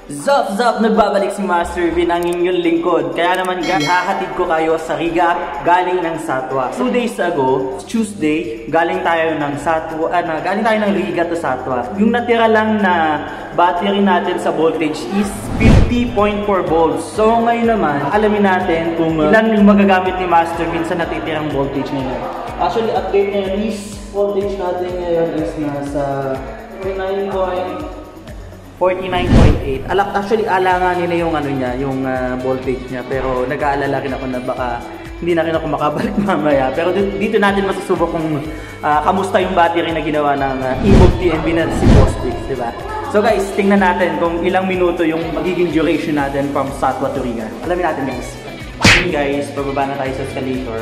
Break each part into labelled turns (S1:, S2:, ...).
S1: Zop! Nagbabalik si Master Vin, ang inyong lingkod. Kaya naman hahatid ko kayo sa Riga galing ng Satwa. 2 days ago, Tuesday, galing tayo ng Satwa, galing tayo ng Riga to Satwa. Yung natira lang na battery natin sa voltage is 50.4 volts. So ngayon naman, alamin natin kung ilan yung magagamit ni Master Vin sa natitirang voltage ngayon. Actually, update ngayon is voltage natin ngayon is nasa 49.8. Actually, alangan nila yung ano niya, yung voltage niya. Pero nag-aalala rin ako na baka hindi na rin ako makabalik mamaya. Pero dito natin masusubok kung kamusta yung battery na ginawa ng Evoke TNB na si Boss Bricks, diba? So guys, tingnan natin kung ilang minuto yung magiging duration natin from Satwa to Riga. Alamin natin guys. Okay guys, bababa na tayo sa escalator.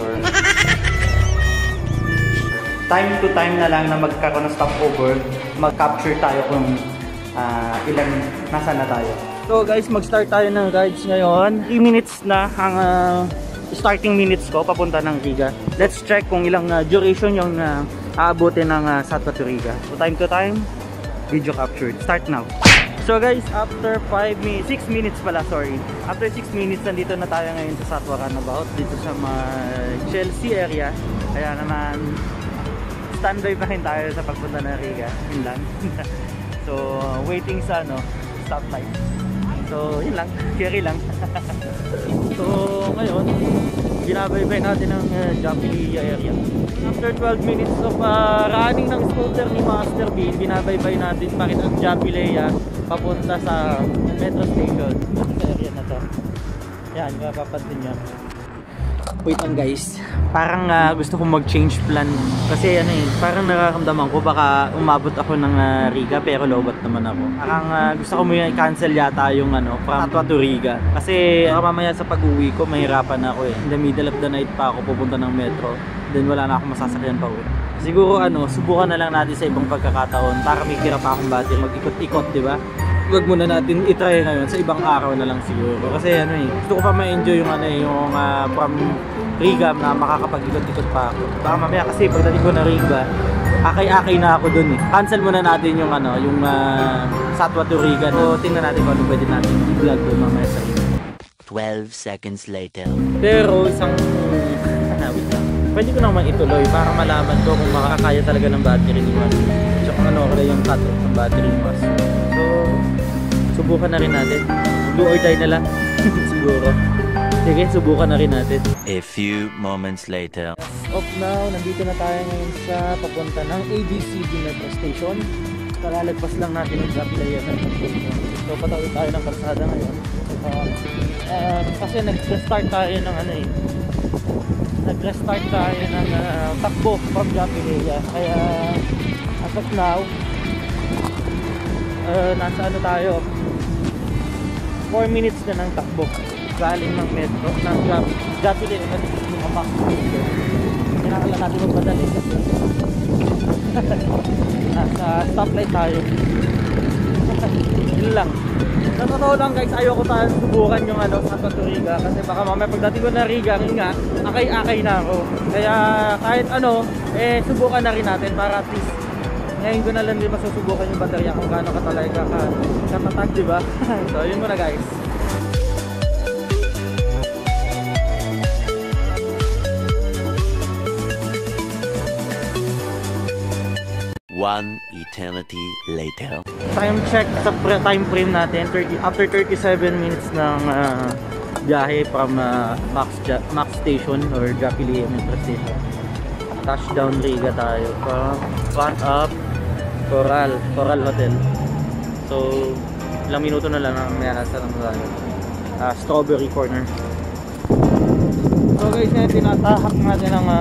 S1: Time to time na lang na magkaroon ng stopover, mag-capture tayo kung ilang nasa na tayo. So guys, mag-start tayo ng rides ngayon. 3 minutes na ang starting minutes ko papunta ng Riga. Let's check kung ilang duration yung aabutin ng Satwa to Riga. So time to time, video captured. Start now. So guys, after 6 minutes pala, sorry. After 6 minutes, nandito na tayo ngayon sa Satwa Runabout, dito sa Chelsea area. Kaya naman, standby pa rin tayo sa pagpunta ng Riga. Yun lang. So, waiting sa stoplight. So, yun lang. Carry lang. So, ngayon, binabaybay natin ang Jopley area. After 12 minutes of running ng scooter ni Master Bean, binabaybay natin pa rin ang Jopley papunta sa metro station. Sa area na to. Yan, mapapansin nyo. Wait lang guys, parang gusto kong mag-change plan kasi parang nararamdaman ko baka umabot ako ng Riga pero lowbat naman ako. Parang gusto ko muna i-cancel yata yung from Satwa to Riga kasi mamaya sa pag-uwi ko mahirapan ako in the middle of the night pa ako pupunta ng metro, then wala na akong masasakyan pa uwi. Siguro subukan na lang natin sa ibang pagkakataon para may tira pa akong battery, mag-ikot-ikot, di ba? Huwag muna natin i-try ngayon, sa ibang araw na lang siguro kasi gusto ko pa ma-enjoy yung from Riga na makakapag-ikot-ikot pa ako. Baka mamaya kasi pagdating ko na Riga, akay-akay na ako dun Cancel muna natin yung yung Satwa to Riga. So tingnan natin kung ano pwede natin i-vlog doon mamaya sa Riga.
S2: 12 seconds later.
S1: Pero isang wait lang. Pwede ko naman ituloy para malaman ko kung makakaya talaga ng battery ni Mas. Tsaka yung cut ng battery ni Mas. So subukan na rin natin. Do or die na lang. Siguro. Sige, subukan na rin natin.
S2: A few moments later.
S1: Off now, nandito na tayo ngayon sa papunta ng ABCD Metro Station. Kalalagpas lang natin yung Jopley Metro Station. So patawid tayo ng kalsada ngayon. Kasi nag-restart tayo ng nag-restart tayo ng takbo from Jopley. Kaya as of now, nasa tayo 4 minutes na ng takbo galing ng metro ng Jopley yung apak. Kailangan natin magpadali kasi nasa stoplight tayo. Yun lang. Sa totoo lang guys, ayoko tayo subukan yung Satwa to Riga kasi baka mamaya pagdating ko na Riga, akay-akay na ako. Kaya kahit subukan na rin natin para at least ngayon ko na lang din masusubukan yung baterya kung gaano katalaga katatag, diba? So yun muna guys.
S2: One eternity later.
S1: Time check sa time frame natin, after 37 minutes ng biyahe from Max Station or Jopley Metro Station. Touchdown Riga tayo from front of Coral Hotel. So ilang minuto na lang ang nasa tayo. Strawberry Corner. So guys, ngayon tinatahak natin ang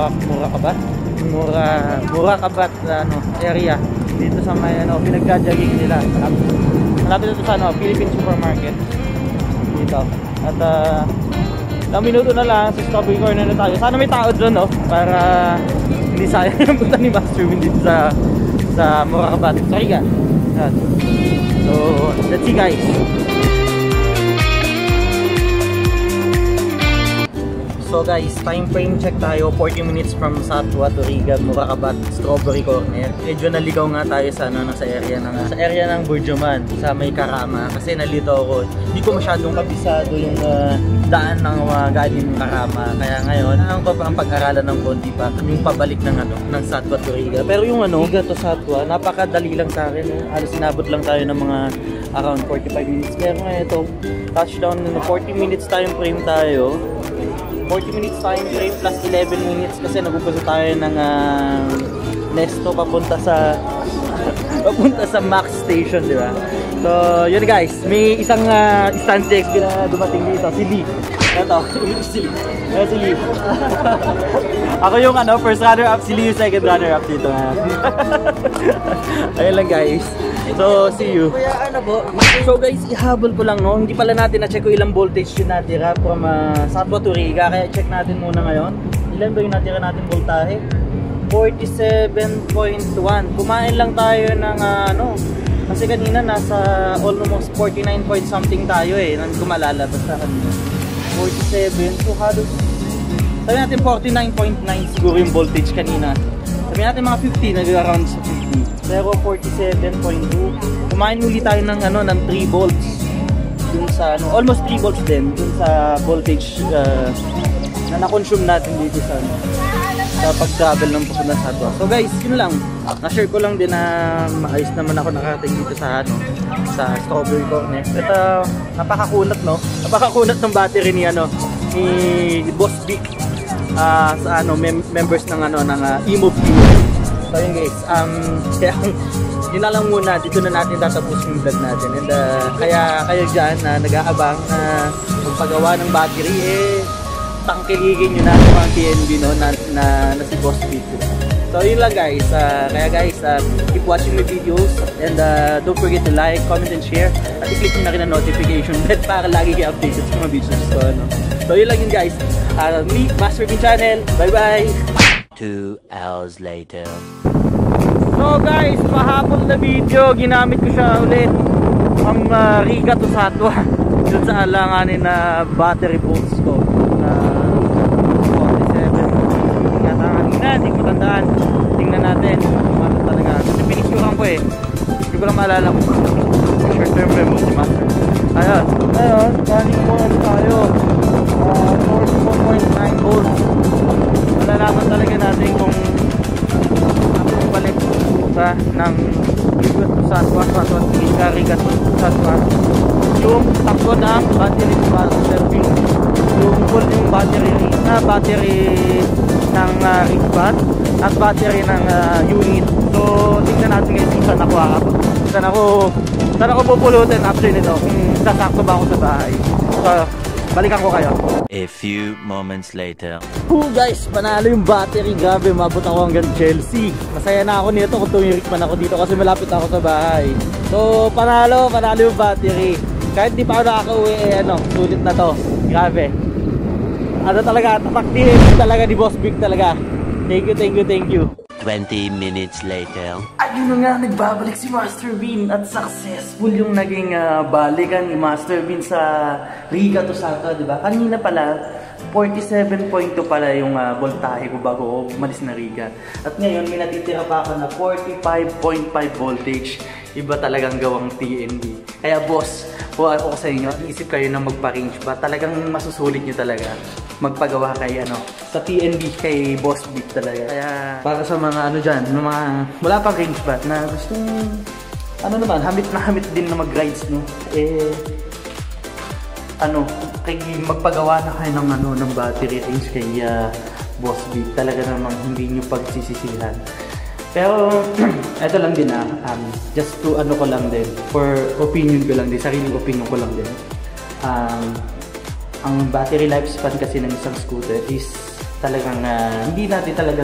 S1: Murakabat area dito sa may pinagja-jogging nila. Malapit ito sa Philippine Supermarket dito. At ilang minuto na lang sa Strawberry Corner na tayo. Sana may tao doon para hindi sayang yung punta ni Master Win dito sa Murakabat. Sorry ka. So let's see guys. So guys, time frame check tayo. 40 minutes from Satwa to Riga, Murakabat, Strawberry Corner. Medyo naligaw nga tayo sa sa area ng Burjuman, sa may Karama. Kasi nalito ako. Hindi ko masyadong kabisado yung daan ng galing Karama. Kaya ngayon, ang pag-aralan ng konti pa, yung pabalik ng ng Satwa to Riga. Pero yung Riga to Satwa, napakadali lang sa akin. Halos sinabot lang tayo ng mga around 45 minutes. Pero nga ito, touchdown, 40 minutes time frame tayo. 40 minutes time frame plus 11 minutes kasi nagugusto tayo ng Nesto papunta sa Max Station, di ba? So, yun guys, may isang stand text na dumating dito, si Lee. Ito, si Lee. Si Lee. Ako yung first runner-up, si Lee yung second runner-up dito. Ayun lang guys. So, see you. So guys, ihabol ko lang, no? Hindi pala natin na-check ko ilang voltage yung natira from Satwa to Riga. Kaya check natin muna ngayon. Ilan ba yung natira natin voltahe? 47.1. Kumain lang tayo ng kasi kanina nasa almost 49 point something tayo nang kumalalabas sa kanina. 47. So halos sabi natin 49.9 siguro yung voltage kanina. Sabi natin mga 50, nag-around sa 50. Pero 47.2. Kumain muli tayo ng ng 3 volts. Dun sa almost 3 volts din dun sa voltage na na-consume natin dito sa pag-travel ng papunta sa Satwa. So guys, yun lang. Na-share ko lang din na maayos naman ako nakarating dito sa sa Strawberry Corner. Ito, napakakunat, no? Napakakunat ng battery ni ni Boss Vic sa members ng ng Emo Fuel. So yun guys, kaya yun na lang muna, dito na natin tatapos yung vlog natin. And kaya kayo dyan na nag-aabang na magpagawa ng battery, tangkiligin nyo na ang TNB na si Boss Vic. So yun lang guys, kaya guys, keep watching my videos and don't forget to like, comment and share at i-click nyo na rin ang notification bell para lagi kayo updated sa mga videos ko. So yun lang yun guys, me, Master Bean Channel, bye bye!
S2: 2 hours later.
S1: So guys, mahapon na video, ginamit ko siya ulit ang Riga to Satwa dun sa alanganin na battery bolts ko na 47. Hindi ko tandaan. Tingnan natin. Mato talaga. Kasi pinicturean ko hindi ko lang maalala ko. Short term memory si Master. Ayun, running mo tayo 44.9 volts. Malalaman talaga natin kung balik ng Riga to Satwa, Riga to Satwa. Yung takbo ng battery serving, yung full yung battery ng Rigsbat at battery ng unit. So tingnan natin guys kung saan ako pupulutin after nito, kung sasakto ba ako sa bahay. So balikan ko kayo.
S2: A few moments later.
S1: Guys, panalo yung battery. Grabe, mabot ako hanggang Chelsea. Masaya na ako nito kung tumirik man ako dito kasi malapit ako sa bahay. So, panalo yung battery. Kahit di pa ako nakaka-uwi, sulit na to. Grabe. Talaga, tatak talaga ni Boss Vic talaga. Thank you.
S2: 20 minutes later.
S1: Ayun na nga, nagbabalik si Master Bean at successful yung naging balikan ni Master Bean sa Riga to Satwa, diba? Kanina pala, 47.2 pala yung voltahe ko bago umalis na Riga. At ngayon, may natitira pa ako na 45.5 voltage. Iba talagang gawang TNB. Kaya boss, ako sa inyo, isip kayo na magpa-range ba? Talagang masusulit nyo talaga magpagawa kay sa TNB kay Boss Vic talaga. Kaya para sa mga dyan, mga wala pang range bat na gustong naman, hamit na hamit din na mag-rides, no? Kay magpagawa na kayo ng battery range kay Boss Vic. Talaga namang hindi nyo pagsisisihan. Pero ito lang din just to ko lang din, for opinion ko lang din, sariling opinion ko lang din. Ang battery lifespan kasi ng isang scooter is talagang hindi natin talaga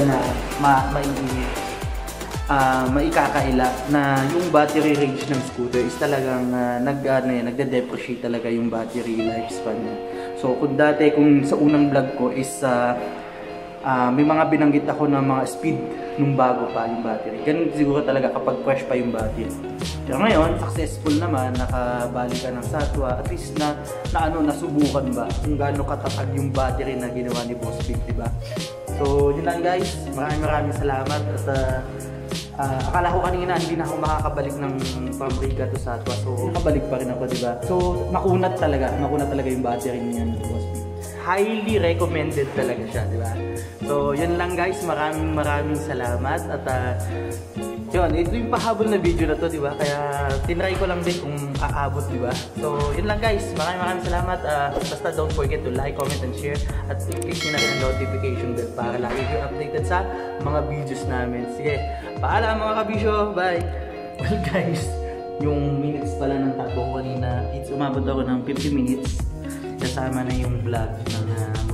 S1: maikakaila na yung battery range ng scooter is talagang nagde-depreciate talaga yung battery lifespan niya. So kung sa unang vlog ko is may mga binanggit ako ng mga speed nung bago pa yung battery. Ganun siguro talaga kapag fresh pa yung battery. Pero ngayon, successful naman, nakabali ka ng Satwa, at least nasubukan ba kung gaano katatag yung battery na ginawa ni Boss Big, diba? So, yun lang guys, maraming salamat at akala ko kanina hindi na ako makakabalik ng Pambriga to Satwa, so nakabalik pa rin ako, diba? So, makunat talaga yung battery niya ni Boss Big. Highly recommended talaga siya, di ba? So, yun lang guys. Maraming salamat. At yun, ito yung pahabol na video na to, di ba? Kaya tinry ko lang din kung aabot, di ba? So, yun lang guys. Maraming salamat. Basta don't forget to like, comment, and share. At click nyo na rin ang notification bell para lagi kayo updated sa mga videos namin. Sige, paalam mga kabisyo. Bye! Well guys, yung minutes pala ng takbo ko kanina, umabot ako ng 50 minutes. Kasama na yung vlog ng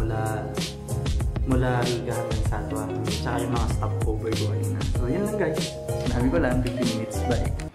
S1: mula Riga hanggang Satwa, tsaka yung mga stopover ko kanina. So yun lang guys, sinabi ko lang 50 minutes, bye.